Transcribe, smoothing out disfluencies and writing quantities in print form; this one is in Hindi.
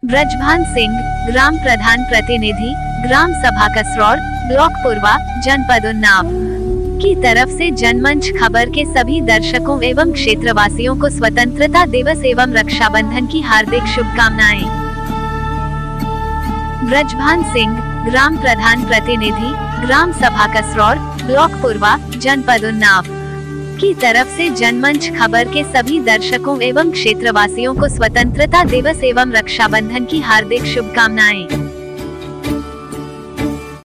ब्रजभान सिंह, ग्राम प्रधान प्रतिनिधि, ग्राम सभा कसरौड़, ब्लॉक पूर्वा, जनपद उन्नाव की तरफ से जनमंच खबर के सभी दर्शकों एवं क्षेत्रवासियों को स्वतंत्रता दिवस एवं रक्षाबंधन की हार्दिक शुभकामनाएं। ब्रजभान सिंह, ग्राम प्रधान प्रतिनिधि, ग्राम सभा कसरौड़, ब्लॉक पूर्वा, जनपद उन्नाव की तरफ से जनमंच खबर के सभी दर्शकों एवं क्षेत्रवासियों को स्वतंत्रता दिवस एवं रक्षाबंधन की हार्दिक शुभकामनाएं।